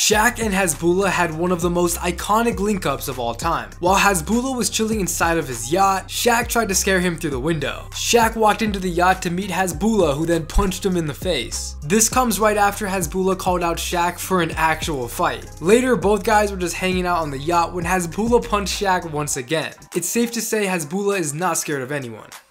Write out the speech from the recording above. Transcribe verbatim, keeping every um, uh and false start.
Shaq and Hasbulla had one of the most iconic link-ups of all time. While Hasbulla was chilling inside of his yacht, Shaq tried to scare him through the window. Shaq walked into the yacht to meet Hasbulla, who then punched him in the face. This comes right after Hasbulla called out Shaq for an actual fight. Later, both guys were just hanging out on the yacht when Hasbulla punched Shaq once again. It's safe to say Hasbulla is not scared of anyone.